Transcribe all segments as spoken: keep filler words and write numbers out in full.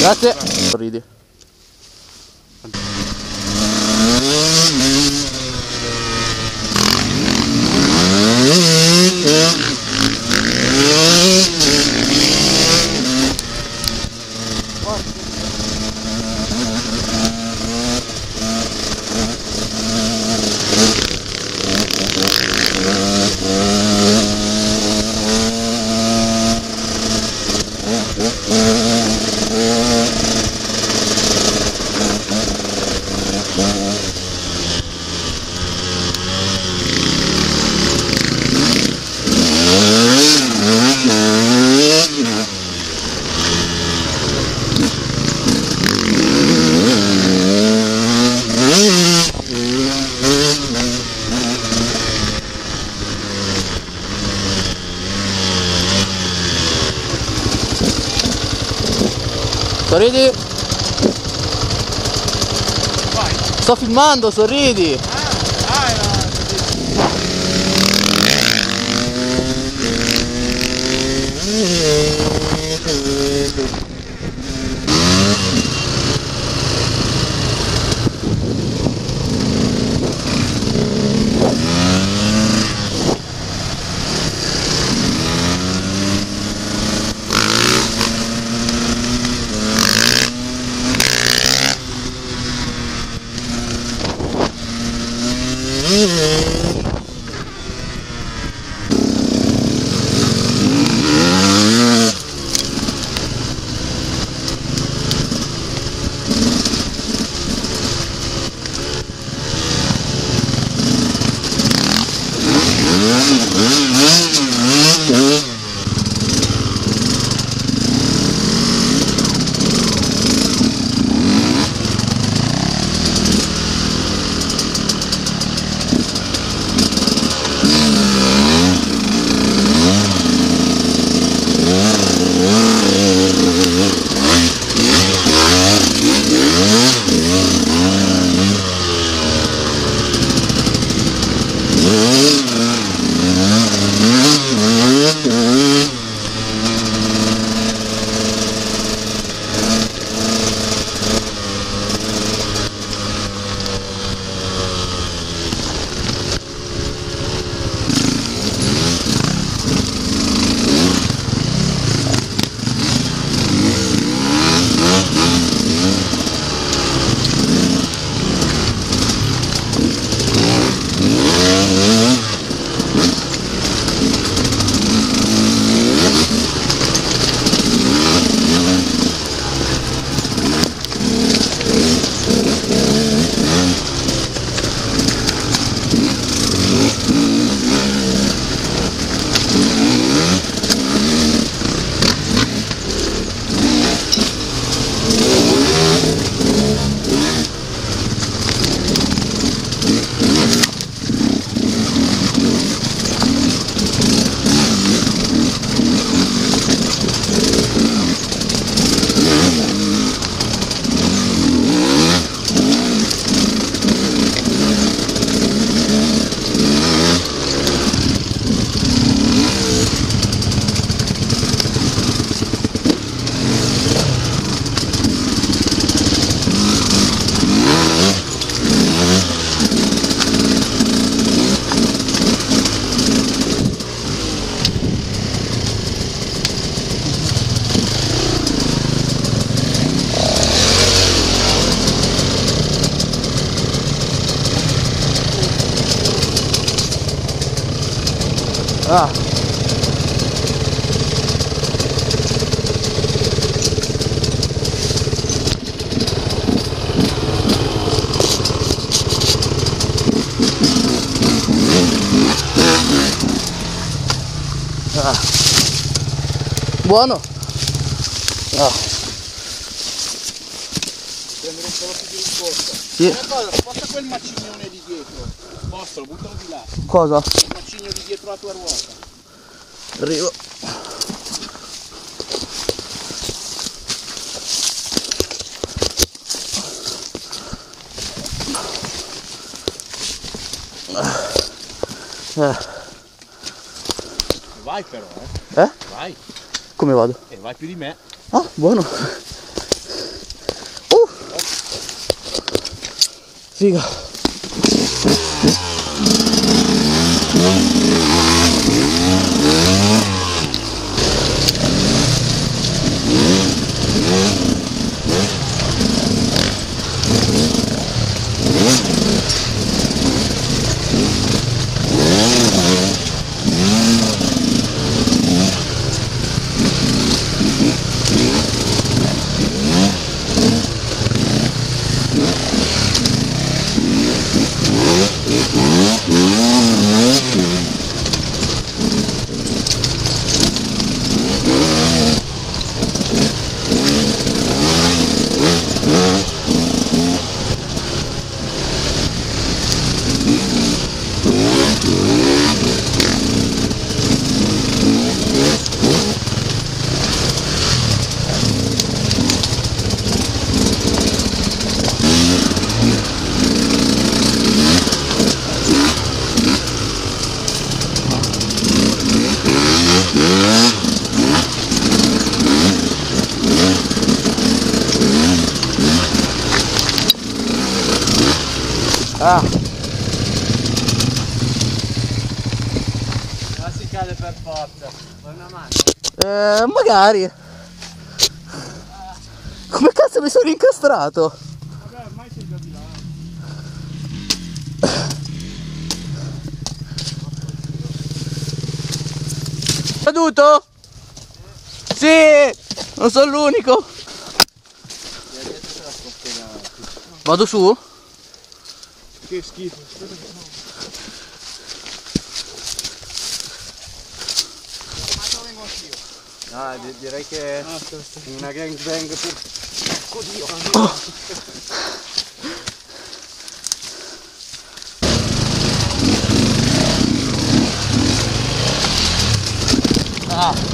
Grazie. Sorridi. Sorridi. Vai. Sto filmando, sorridi. Ah, dai, Ah. Ah. Buono. Ah. Prendere un po' più di risposta. Sì. Porta quel macignone di dietro. Postalo, buttalo di là. Cosa? Il macigno di dietro la tua ruota. Arrivo. Eh. Vai però, eh. Eh? Vai. Come vado? E vai più di me. Ah, buono. Figa. Ah. Ma si cade per forza. Vuoi una mano? Eh, magari. Come cazzo mi sono incastrato? Vabbè, ormai sei già di là. Caduto? Sì! Non sono l'unico. Vado su? Che schifo. Ah, di direi che ah, sta, sta. Una gangbang per... Oddio. Oh. Ah.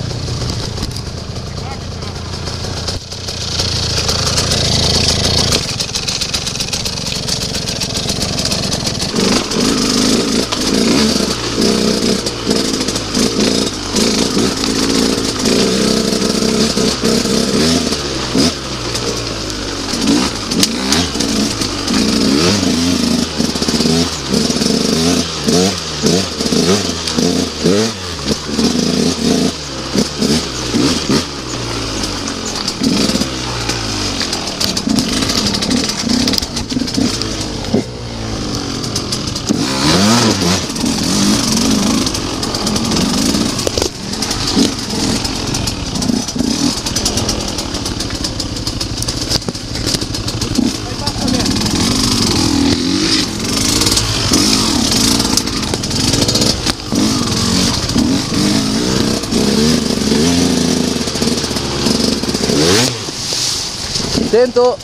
Sento.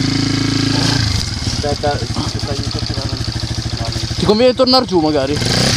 Aspetta, ti conviene tornare giù magari.